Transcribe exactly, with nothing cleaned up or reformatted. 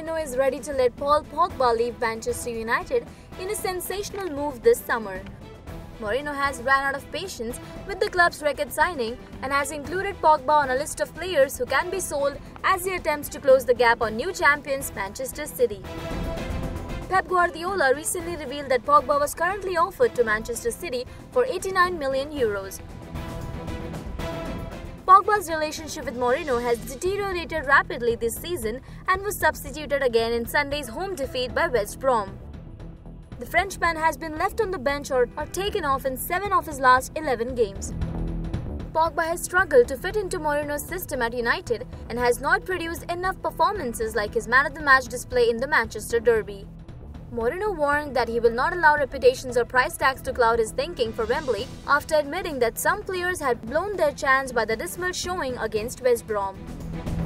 Mourinho is ready to let Paul Pogba leave Manchester United in a sensational move this summer. Mourinho has ran out of patience with the club's record signing and has included Pogba on a list of players who can be sold as he attempts to close the gap on new champions Manchester City. Pep Guardiola recently revealed that Pogba was currently offered to Manchester City for eighty-nine million euros. Pogba's relationship with Mourinho has deteriorated rapidly this season and was substituted again in Sunday's home defeat by West Brom. The Frenchman has been left on the bench or, or taken off in seven of his last eleven games. Pogba has struggled to fit into Mourinho's system at United and has not produced enough performances like his man-of-the-match display in the Manchester derby. Mourinho warned that he will not allow reputations or price tags to cloud his thinking for Wembley after admitting that some players had blown their chance by the dismal showing against West Brom.